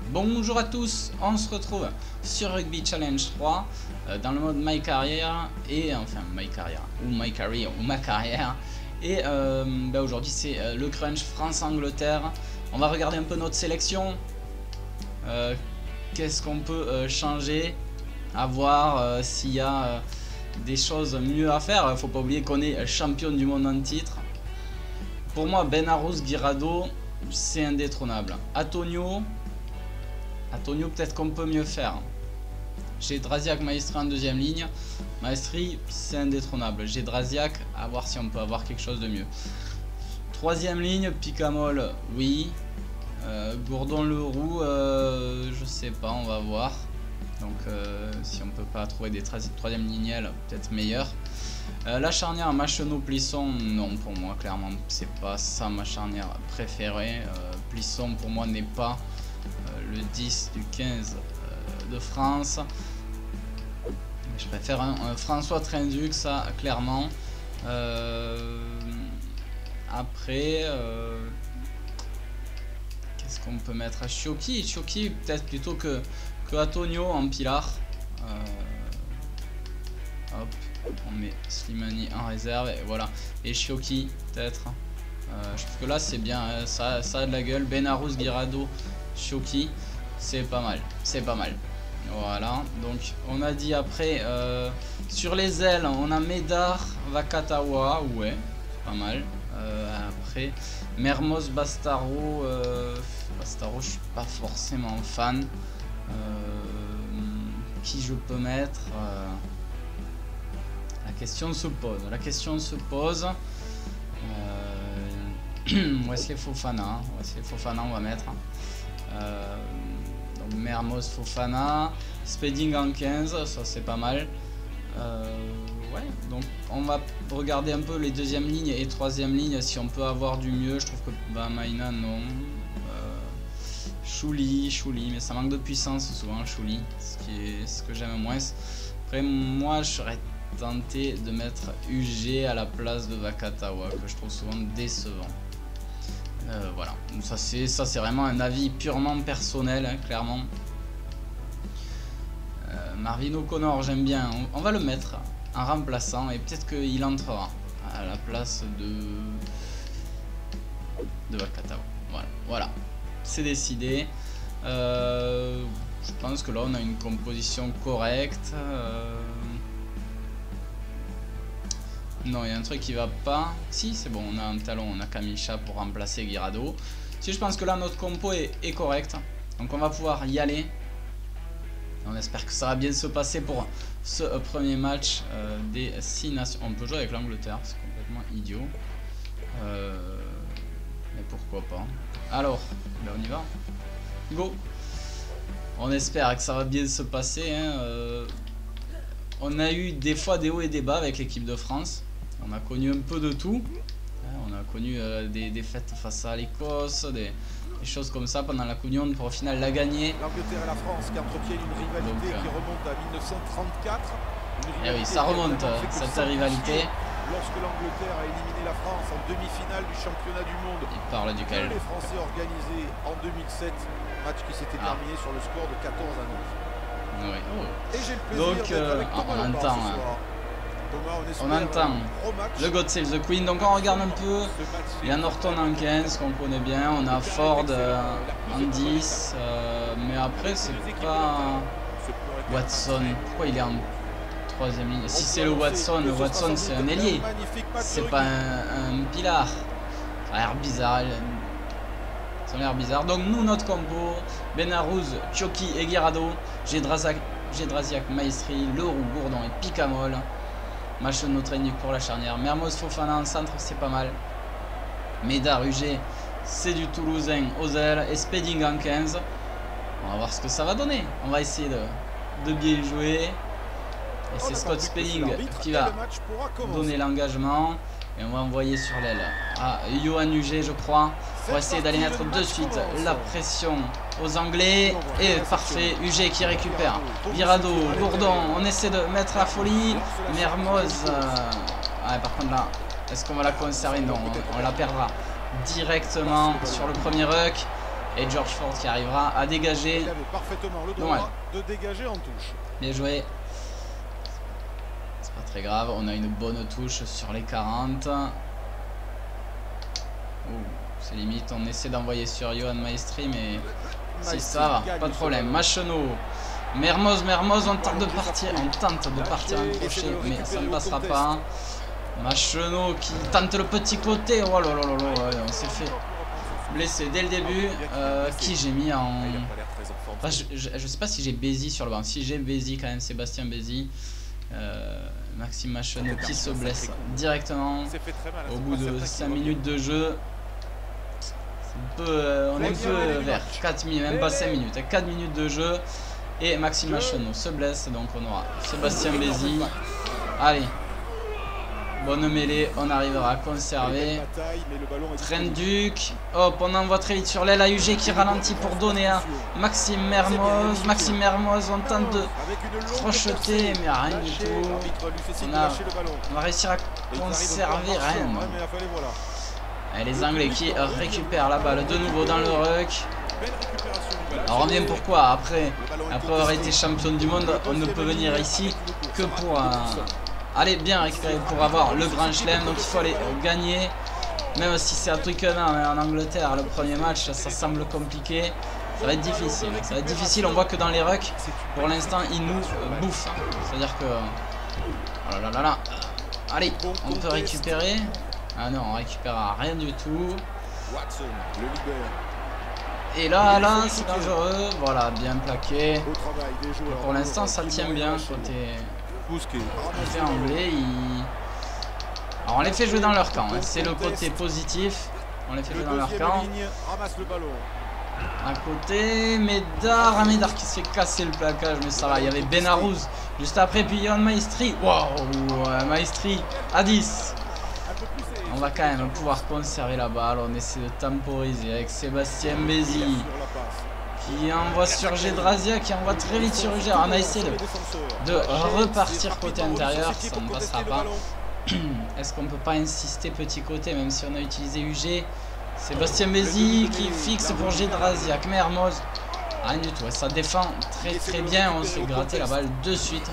Bonjour à tous, on se retrouve sur Rugby Challenge 3 dans le mode My Career et enfin My Career ou My Career ou ma carrière et aujourd'hui c'est le crunch France-Angleterre. On va regarder un peu notre sélection, qu'est-ce qu'on peut changer, à voir s'il y a des choses mieux à faire. Faut pas oublier qu'on est champion du monde en titre. Pour moi Benarous Guirado c'est indétrônable. Antonio peut-être qu'on peut mieux faire. J'ai Draziak, Maestri en deuxième ligne. Maestri c'est indétrônable. J'ai Draziak, à voir si on peut avoir quelque chose de mieux. Troisième ligne, Picamol, oui. Gourdon-Leroux, je sais pas, on va voir. Donc si on peut pas trouver des troisième lignelles, peut-être meilleur. La charnière Machenaud-Plisson, non, pour moi clairement c'est pas ça ma charnière préférée. Plisson pour moi n'est pas le 10 du 15 de France. Je préfère un François Trinduc, ça clairement. Après qu'est-ce qu'on peut mettre à Chioki peut-être plutôt que Antonio en pilar. Hop, on met Slimani en réserve et voilà. Et Chioki peut-être. Je trouve que là c'est bien, ça a de la gueule. Benarous Guirado, Chioki, c'est pas mal, c'est pas mal. Voilà, donc on a dit après sur les ailes on a Médard, Vakatawa, ouais, pas mal. Après Mermoz, Bastaro, Bastaro je suis pas forcément fan. Qui je peux mettre, la question se pose, Wesley Fofana, on va mettre. Donc Mermoz, Fofana, Spedding en 15, ça c'est pas mal. Ouais, donc on va regarder un peu les deuxièmes lignes et troisième lignes si on peut avoir du mieux. Je trouve que Maïna non. Chouli, mais ça manque de puissance souvent Chouli, ce que j'aime moins. Après moi je serais tenté de mettre UG à la place de Vakatawa, que je trouve souvent décevant. Voilà, ça c'est vraiment un avis purement personnel, hein, clairement. Marvin O'Connor j'aime bien, on va le mettre en remplaçant et peut-être qu'il entrera à la place de Vakatawa. Voilà. C'est décidé. Je pense que là on a une composition correcte. Non, il y a un truc qui va pas. Si, c'est bon, on a un talon, on a Kamisha pour remplacer Guirado. Si, je pense que là notre compo est correcte. Donc on va pouvoir y aller. On espère que ça va bien se passer pour ce premier match des 6 nations. On peut jouer avec l'Angleterre, c'est complètement idiot. Mais pourquoi pas. Alors, ben on y va. Go. On espère que ça va bien se passer, hein. On a eu des fois des hauts et des bas avec l'équipe de France. On a connu un peu de tout. On a connu des défaites face à l'Écosse, des choses comme ça pendant la Coupe du Monde pour au final la gagner. L'Angleterre et la France qui entretiennent une rivalité qui remonte à 1934. Et oui, ça remonte cette rivalité. Lorsque l'Angleterre a éliminé la France en demi-finale du championnat du monde. Il parle duquel les Français organisés en 2007, match qui s'était terminé sur le score de 14 à 9. Oui. Et j'ai le plaisir d'être avec Thomas Lombard ce soir. On entend le God Save the Queen, donc on regarde un peu. Il y a Norton en 15 qu'on connaît bien, on a Ford en 10, mais après c'est pas Watson. Pourquoi il est en troisième ligne? Si c'est le Watson c'est un ailier, c'est pas un pilar. Ça a l'air bizarre. Ça a l'air bizarre. Donc nous notre combo, Benarous, Chioki et Guirado. J'ai Draziak, Maestri, Leroux, Gourdon et Picamol. Machenaud Trinduc pour la charnière. Mermoz, Fofana en centre, c'est pas mal. Médard, UG, c'est du Toulousain aux ailes. Et Spedding en 15. On va voir ce que ça va donner. On va essayer de bien jouer. Et c'est Scott Spedding qui va donner l'engagement. Et on va envoyer sur l'aile à Johan UG, je crois, pour essayer d'aller mettre de suite la pression aux Anglais. Et parfait, UG qui récupère. Guirado, Gourdon, on essaie de mettre la folie. Mermoz, par contre là, est-ce qu'on va la conserver? Non, on la perdra directement sur le premier ruck. Et George Ford qui arrivera à dégager. Il avait parfaitement le droit de dégager en touche. Bien joué. C'est pas très grave. On a une bonne touche sur les 40. C'est limite. On essaie d'envoyer sur Yohan Maestri, mais si ça va, pas de problème. Macheno. Mermoz, on tente de partir. On tente de partir en crochet, mais ça ne passera pas. Macheno qui tente le petit côté. Oh là là là là, on s'est fait blesser dès le début. Qui j'ai mis en... Enfin, je sais pas si j'ai Bézi sur le banc. Si j'ai Bézi quand même, Sébastien Bézi. Maxime Macheno qui se blesse directement au bout de 5 minutes de jeu. On est un peu vers 4 minutes, même pas 5 minutes, 4 minutes de jeu. Et Maxime Macheno se blesse, donc on aura Sébastien Bézi. Allez, bonne mêlée, on arrivera à conserver. Trenduc, hop, on envoie très vite sur l'aile à UG qui ralentit pour donner à Maxime Mermoz. Maxime Mermoz, on tente de crocheter, mais rien du tout. On va réussir à conserver rien. Et les Anglais qui récupèrent la balle de nouveau dans le ruck. Alors on revient pourquoi après avoir été champion du monde, on ne peut venir ici que pour aller bien récupérer, pour avoir le grand chelem. Donc il faut aller gagner, même si c'est à Twickenham en Angleterre. Le premier match, ça semble compliqué. Ça va être difficile. Ça va être difficile. On voit que dans les rucks, pour l'instant, ils nous bouffent. C'est-à-dire que... Oh là là là. Allez, on peut récupérer. Ah non, on récupérera rien du tout. Et là, c'est dangereux. Voilà, bien plaqué. Et pour l'instant, ça tient bien côté anglais. Alors, on les fait jouer dans leur camp. Hein. C'est le côté positif. On les fait jouer dans leur camp. À côté, Médard qui se fait casser le plaquage, mais ça va. Il y avait Benarouz juste après, puis Yohan Maestri. Waouh, Maestri à 10. On va quand même pouvoir conserver la balle. On essaie de temporiser avec Sébastien Bézi qui envoie sur Gédrazia, qui envoie très vite sur UG. On a essayé de repartir côté intérieur, ça ne passera pas. Est-ce qu'on peut pas insister petit côté, même si on a utilisé UG? Sébastien Bézi qui fixe pour Gédraziak. Mermoz, rien du tout. Ça défend très bien. On se fait gratter la balle de suite.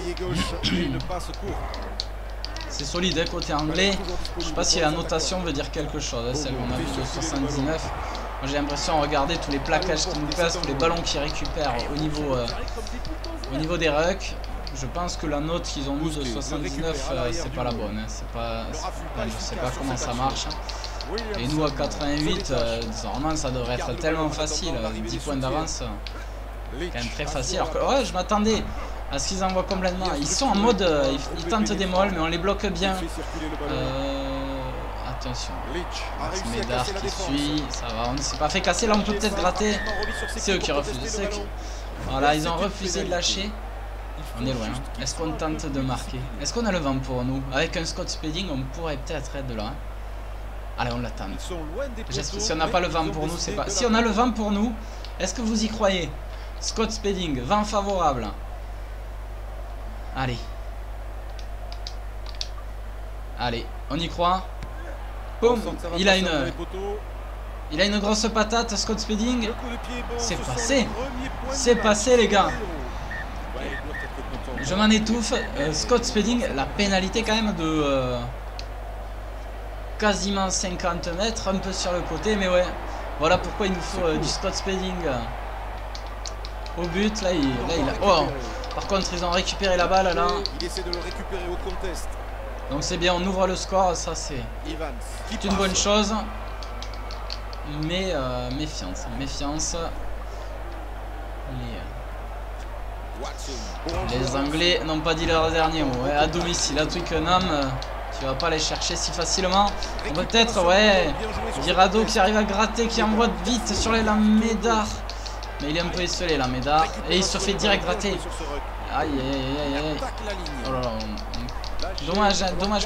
C'est solide hein, côté anglais. Je sais pas si la notation veut dire quelque chose, hein, celle qu'on a vue de 79. Moi j'ai l'impression de regarder tous les plaquages qui nous passent, tous les ballons qu'ils récupèrent au niveau des rucks. Je pense que la note qu'ils ont mise de 79, c'est pas la bonne. Hein. Je sais pas comment ça marche. Et nous à 88, normalement ça devrait être tellement facile. 10 points d'avance, quand même très facile. Alors que ouais, je m'attendais à ce qu'ils envoient complètement. Ils sont en mode, ils tentent des molles, mais on les bloque bien. Attention. Médard qui suit, ça va, on ne s'est pas fait casser. Là on peut peut-être gratter. C'est eux qui refusent. Voilà, ils ont refusé de lâcher. On est loin. Est-ce qu'on tente de marquer? Est-ce qu'on a le vent pour nous? Avec un Scott Spedding, on pourrait peut-être être de là. Allez, on l'attend. Si on n'a pas le vent pour nous, c'est pas... Si on a le vent pour nous, est-ce que vous y croyez? Scott Spedding, vent favorable. Allez. Allez, on y croit. Boum. Il a une grosse patate, Scott Spedding. C'est passé. C'est passé, les gars. Je m'en étouffe. Scott Spedding, la pénalité quand même de quasiment 50 mètres, un peu sur le côté, mais ouais. Voilà pourquoi il nous faut du Scott Spedding au but. Là, il a... Oh. Par contre, ils ont récupéré la balle là. Il essaie de le récupérer au contest. Donc c'est bien, on ouvre le score, ça c'est une bonne chose. Mais méfiance. Les Anglais n'ont pas dit leur dernier mot. Ouais, à domicile, à Twickenham, tu vas pas les chercher si facilement. On peut peut-être, ouais, Guirado qui arrive à gratter, qui envoie vite sur les Médard. Mais il est un peu esselé là, Médard. Et il se fait direct gratter. Aïe. Oh là là. Dommage.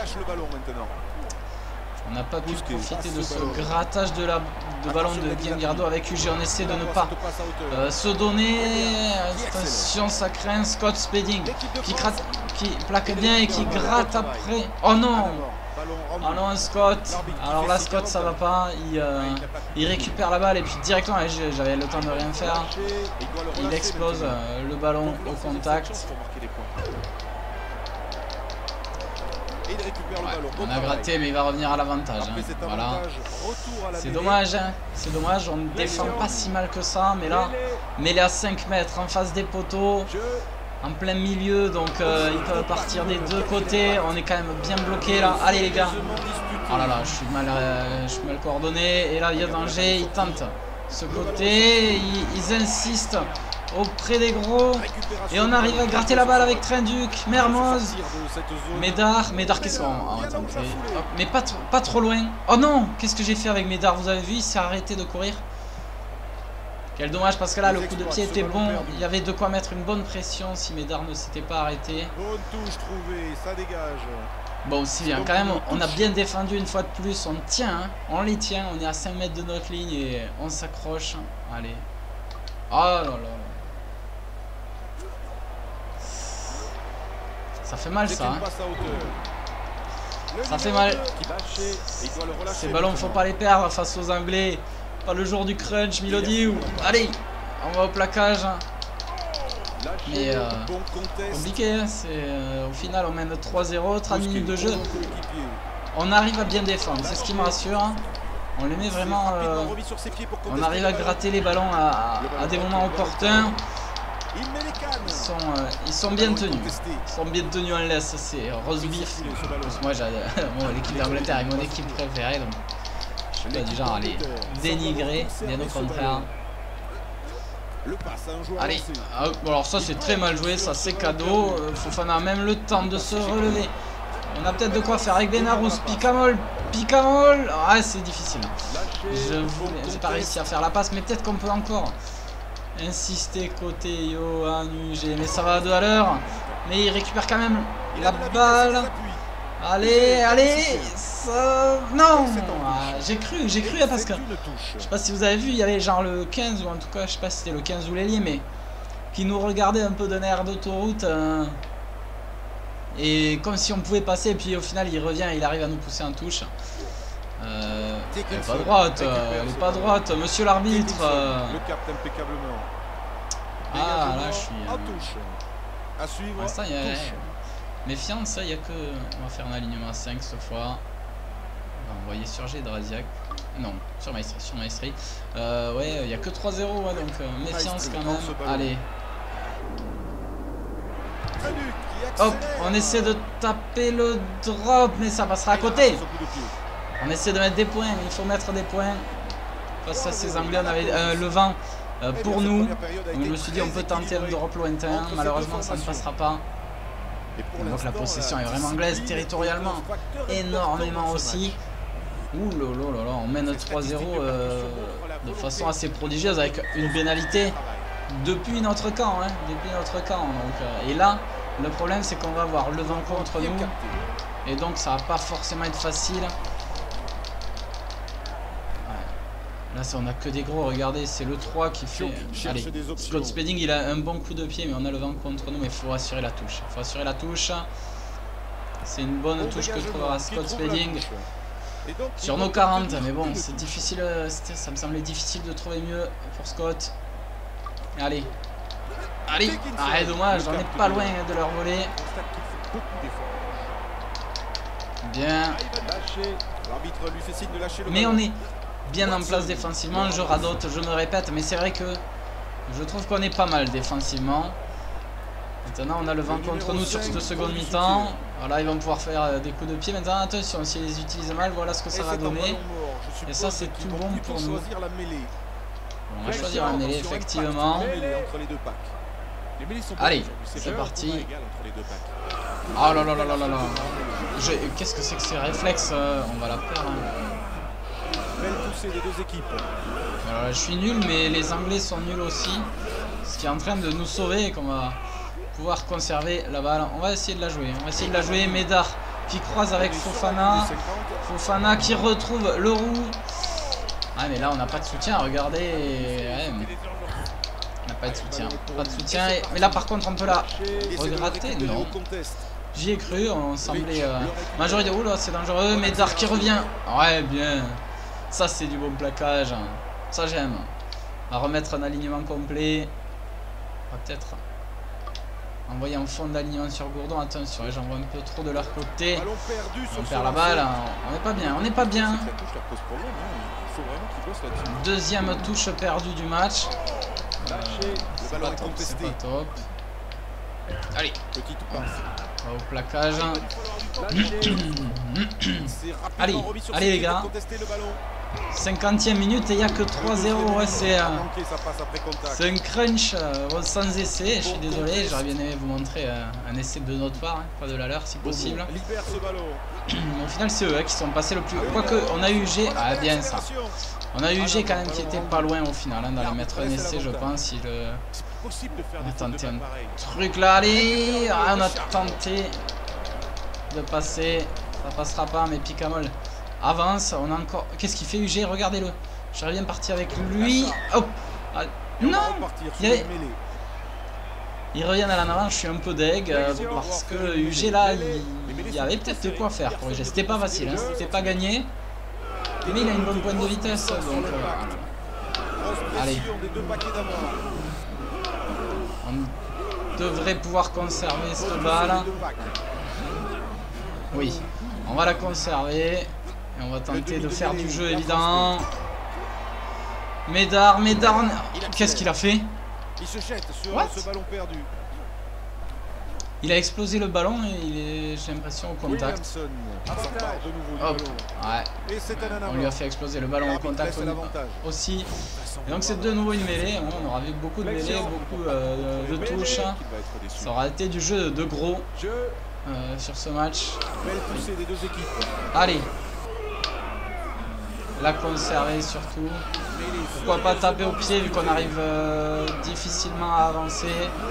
On n'a pas pu profiter de ce grattage de ballon de Guillaume Guirado avec UG. On essaie de ne pas se donner. Attention, ça craint. Scott Spedding qui plaque bien et qui gratte après. Oh non! Ah non, Scott. Alors là, Scott, ça va pas. Il récupère la balle et puis directement, j'avais le temps de rien faire. Il explose le ballon au contact. Ouais, on a gratté, mais il va revenir à l'avantage. Hein. Voilà. C'est dommage, hein. C'est dommage. On ne défend pas si mal que ça, mais là, mêlé à 5 mètres en face des poteaux. En plein milieu, donc ils peuvent partir des deux côtés. On est quand même bien bloqué là. Allez les gars. Oh là là, je suis mal coordonné. Et là il y a danger. Ils tentent ce côté. Ils insistent auprès des gros. Et on arrive à gratter la balle avec Trinduc. Mermoz. Médard, qu'est-ce qu'on... Oh, attends, mais pas trop loin. Oh non, qu'est-ce que j'ai fait avec Médard? Vous avez vu, il s'est arrêté de courir. Quel dommage parce que là le coup de pied était bon, il y avait de quoi mettre une bonne pression si Médard ne s'était pas arrêté. Bonne touche trouvée, ça dégage. Bon aussi bien, quand même on a bien défendu une fois de plus, on tient, hein. On les tient, on est à 5 mètres de notre ligne et on s'accroche. Allez. Oh là là. Ça fait mal ça. Hein. Ça fait mal. Ces ballons faut pas les perdre face aux Anglais. Pas le jour du crunch, Milody. Allez, on va au plaquage. Mais compliqué, hein. Au final on mène 3-0, 30 minutes de jeu. On arrive à bien défendre, c'est ce qui me rassure. On les met vraiment... on arrive à gratter les ballons à des moments opportuns. Ils sont bien tenus. Ils sont bien tenus en laisse, c'est roast beef. Moi j'adore. Bon, l'équipe d'Angleterre est mon équipe préférée. Donc... je suis pas du genre à les dénigrer, bien au contraire. Allez, bon, alors ça c'est très mal joué, ça c'est cadeau. Fofana a même le temps de se relever. On a peut-être de quoi faire avec Benarous. Picamol. Ah c'est difficile. J'ai pas réussi à faire la passe, mais peut-être qu'on peut encore insister côté Johan UG. Mais ça va à 2 à l'heure. Mais il récupère quand même la balle. Allez, ça... Non, j'ai cru parce que je sais pas si vous avez vu, il y avait genre le 15 ou en tout cas je sais pas si c'était le 15 ou l'ailier, mais qui nous regardait un peu d'un air d'autoroute et comme si on pouvait passer et puis au final il revient et il arrive à nous pousser en touche. Elle est pas droite, monsieur l'arbitre. Ah là je suis... à suivre. Méfiance, il n'y a que... On va faire un alignement à 5 cette fois. On va envoyer sur Gédrasiak. Non, sur Maestri. Ouais, il n'y a que 3-0, ouais, donc méfiance quand même. Allez. Hop, on essaie de taper le drop, mais ça passera à côté. On essaie de mettre des points, il faut mettre des points. Face à ces Anglais, on avait le vent pour nous. Donc, je me suis dit, on peut tenter un drop lointain. Malheureusement, ça ne passera pas. On voit que la possession est vraiment anglaise, territorialement énormément aussi. Ouh là là, on mène 3-0 de façon assez prodigieuse avec une pénalité depuis notre camp. Hein, donc, et là, le problème c'est qu'on va avoir le vent contre nous. Et donc ça va pas forcément être facile. Là, on n'a que des gros, regardez, c'est le 3 qui fait... Allez, Scott Spedding, il a un bon coup de pied, mais on a le vent contre nous, mais il faut assurer la touche. C'est une bonne touche que trouvera Scott Spedding sur nos 40, mais bon, c'est difficile, ça me semblait difficile de trouver mieux pour Scott. Allez, dommage, on n'est pas loin de leur voler. Bien. Mais on est... bien en place défensivement, je radote, je me répète, mais c'est vrai que je trouve qu'on est pas mal défensivement. Maintenant on a le vent contre nous sur cette seconde mi-temps. Voilà, ils vont pouvoir faire des coups de pied. Maintenant attention, si ils les utilisent mal, voilà ce que ça va donner. Et ça c'est tout bon pour nous. On va choisir la mêlée effectivement. Allez, c'est parti. Oh là là là là là là. Qu'est-ce que c'est que ces réflexes? On va la perdre. Belle poussée des deux équipes. Voilà, je suis nul, mais les Anglais sont nuls aussi. Ce qui est en train de nous sauver et qu'on va pouvoir conserver la balle. On va essayer de la jouer. Médard qui croise avec Fofana. Fofana qui retrouve le roux. Ah, mais là, on n'a pas de soutien. Regardez. Ouais, on n'a pas de soutien. Mais là, par contre, on peut la regratter. Non. J'y ai cru, on semblait majorité. Oh là, c'est dangereux. Médard qui revient. Ouais, bien. Ça, c'est du bon plaquage. Ça, j'aime. On va remettre un alignement complet. On va peut-être envoyer en fond d'alignement sur Gourdon. Attention, j'en vois un peu trop de leur côté. On perd la balle. On n'est pas bien. On n'est pas bien. Deuxième touche perdue du match. C'est pas top. C'est pas top. Allez. Petite passe. Au plaquage. Allez, allez les gars. 50e minute et il n'y a que 3-0. Ouais, c'est un crunch sans essai. Je suis désolé, j'aurais bien aimé vous montrer un essai de notre part, hein, pas de la leur si possible. Au final, c'est eux qui sont passés le plus. Quoique, on a eu UG. Ah, bien ça. On a eu UG quand même qui était pas loin au final, hein, d'aller mettre un essai, je pense. On a tenté un truc là, allez. Ah, on a tenté de passer. Ça passera pas, mais Picamol avance. On a encore. Qu'est-ce qu'il fait UG? Regardez-le. J'aurais bien parti avec lui. Hop. Ah, non. Ils reviennent à la navale. Je suis un peu deg parce que UG là, il y avait peut-être de quoi faire pour UG. C'était pas facile, hein, c'était pas gagné. Mais il a une bonne pointe de vitesse. Donc, allez. On devrait pouvoir conserver cette balle. Oui, on va la conserver. Et on va tenter de faire du jeu évidemment. Médard, qu'est-ce qu'il a fait? Il se jette sur ce ballon perdu. Il a explosé le ballon et j'ai l'impression au contact. Hop, ouais. On lui a fait exploser le ballon au contact aussi. Et donc c'est de nouveau une mêlée. On aura vu beaucoup de mêlées, beaucoup de touches. Ça aura été du jeu de gros sur ce match. Allez. La conserver surtout. Pourquoi pas taper au pied vu qu'on arrive difficilement à avancer.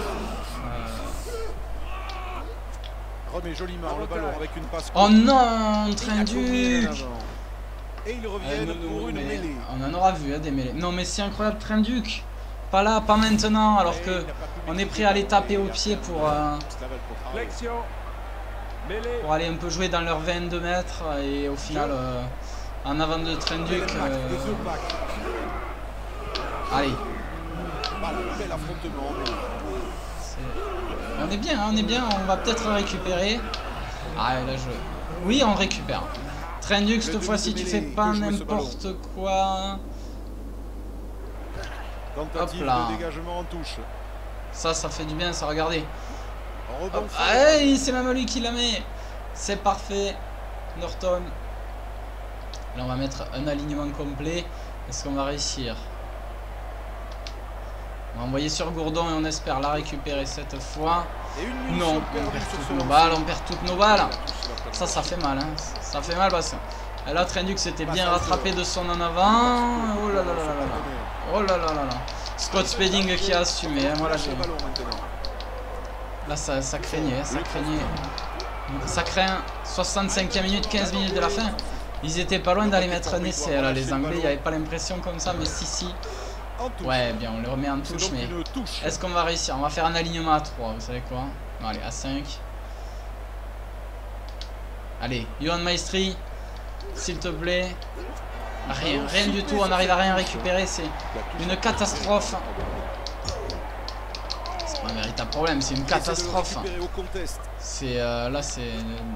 Remet joliment le ballon avec une passe. Oh non, Trinduc. Et ils reviennent pour une mêlée. On en aura vu des mêlées. Non mais c'est incroyable, Trinduc. Pas là, pas maintenant, alors que on est prêt à les taper au pied pour aller un peu jouer dans leurs 22 mètres et au final en avant de Trinduc. Allez. On est bien, on va peut-être récupérer. Ah là je... Oui, on récupère. Trinduc, cette fois-ci tu fais pas n'importe quoi. Hop là. Ça fait du bien, ça, regardez. Hey, c'est même lui qui la met. C'est parfait. Norton. Là on va mettre un alignement complet. Est-ce qu'on va réussir? On va envoyer sur Gourdon et on espère la récupérer cette fois. Non, on perd toutes nos balles. Ça fait mal, hein. Ça fait mal parce que là, Trinduc s'était bien rattrapé de son en avant. Oh là là là là là. Oh là là là là. Scott Spedding qui a assumé. Hein. Voilà, là, ça craignait. Ça craint. 65e minute, 15 minutes de la fin. Ils étaient pas loin d'aller mettre un essai. Là, les Anglais, il n'y avait pas l'impression comme ça, mais si. Ouais, bien, on le remet en touche, mais est-ce qu'on va réussir? On va faire un alignement à 3, vous savez quoi? Bon, allez, à 5. Allez, Johan Maestri, s'il te plaît. Rien du tout, on n'arrive à rien récupérer, c'est une catastrophe. C'est pas un véritable problème, c'est une catastrophe. C'est là, c'est...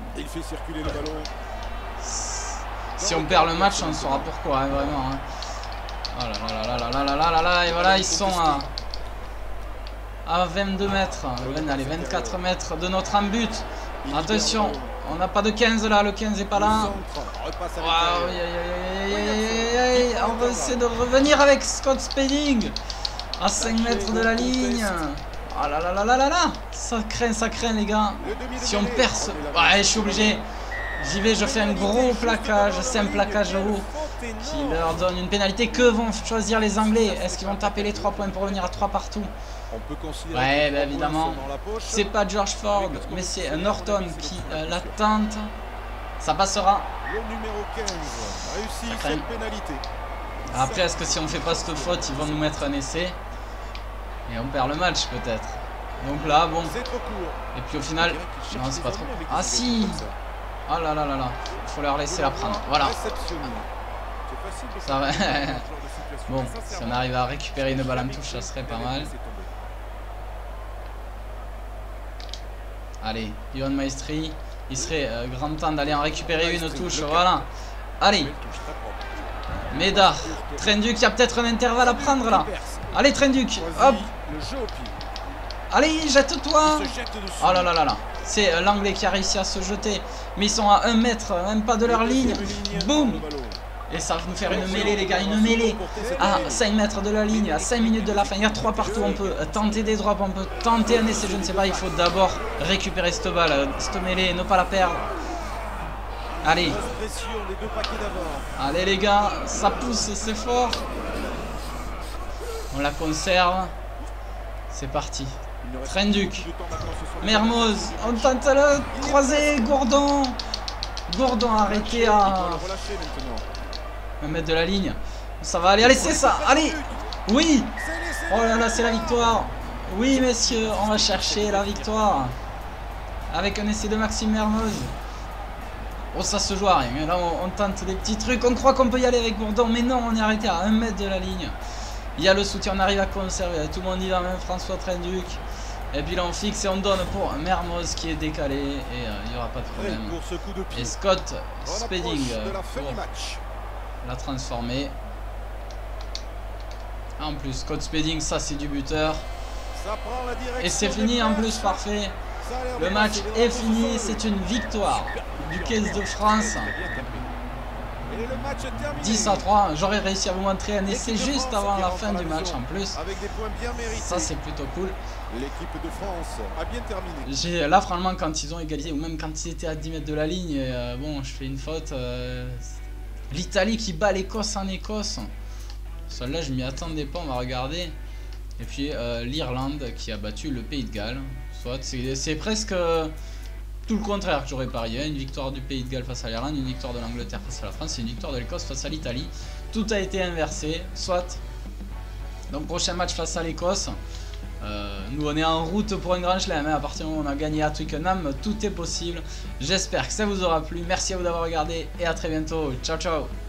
Si on perd le match, on saura pourquoi, hein, vraiment. Hein. Oh là là, et voilà, ils sont à 22 mètres, allez, 24 mètres de notre en but. Attention, on n'a pas de 15 là, le 15 n'est pas là. On va essayer de revenir avec Scott Spedding à 5 mètres de la ligne. Oh là là là là là là. Ça craint les gars. Si on perce, ouais, je suis obligé. J'y vais, je fais un gros plaquage, c'est un plaquage haut qui leur donne une pénalité. Que vont choisir les Anglais? Est-ce qu'ils vont taper les 3 points pour revenir à 3 partout? Ouais, bah évidemment. C'est pas George Ford, mais c'est Norton qui la tente. Ça passera. Le numéro 15 réussit cette pénalité. Après, est-ce que si on fait pas cette faute, ils vont nous mettre un essai? Et on perd le match peut-être. Donc là, bon. C'est trop court. Et puis au final, non, c'est pas trop. Ah si. Ah là là là là. Il faut leur laisser la prendre. Voilà. Ça va. Bon, si on arrive à récupérer une balle en touche, ça serait pas mal. Allez, Yohan Maestri. Il serait grand temps d'aller en récupérer une touche. Voilà. Allez. Médard. Trenduc, il y a peut-être un intervalle à prendre là. Allez, Trenduc. Hop. Allez, jette-toi. Oh là là là là. C'est l'Anglais qui a réussi à se jeter. Mais ils sont à 1 mètre, même pas de leur ligne. Boum. Et ça va nous faire une mêlée, les gars. Une mêlée à 5 mètres de la ligne, à 5 minutes de la fin. Il y a 3 partout. On peut tenter des drops, on peut tenter un essai. Je ne sais pas. Il faut d'abord récupérer cette balle, cette mêlée et ne pas la perdre. Allez. Allez, les gars. Ça pousse, c'est fort. On la conserve. C'est parti. Trenduc. Mermoz. On tente le croisé. Gourdon. Gourdon a arrêté à 1 mètre de la ligne. Ça va aller. Allez, c'est ça. Allez. Oui. Oh là là, c'est la victoire. Oui, messieurs. On va chercher la victoire. Avec un essai de Maxime Mermoz. Oh, ça se joue à rien. Là, on tente des petits trucs. On croit qu'on peut y aller avec Gourdon. Mais non, on est arrêté à 1 mètre de la ligne. Il y a le soutien, on arrive à conserver. Tout le monde y va, même François Trenduc. Et puis là on fixe et on donne pour Mermoz qui est décalé. Et il n'y aura pas de problème. Et Scott Spedding pour la transformer. En plus, Scott Spedding, ça c'est du buteur. Et c'est fini en plus, parfait. Le match est fini, c'est une victoire du 15 de France. 10-3, j'aurais réussi à vous montrer un essai juste avant la fin du match en plus. Ça c'est plutôt cool. L'équipe de France a bien terminé. Là franchement quand ils ont égalisé ou même quand ils étaient à 10 mètres de la ligne, bon je fais une faute. L'Italie qui bat l'Écosse en Écosse. Celle-là je m'y attendais pas, on va regarder. Et puis l'Irlande qui a battu le Pays de Galles. Soit c'est presque... tout le contraire que j'aurais parié, une victoire du Pays de Galles face à l'Irlande, une victoire de l'Angleterre face à la France et une victoire de l'Écosse face à l'Italie. Tout a été inversé, soit. Donc prochain match face à l'Écosse. Nous on est en route pour un grand chelem, hein. À partir du moment où on a gagné à Twickenham, tout est possible. J'espère que ça vous aura plu, merci à vous d'avoir regardé et à très bientôt, ciao ciao.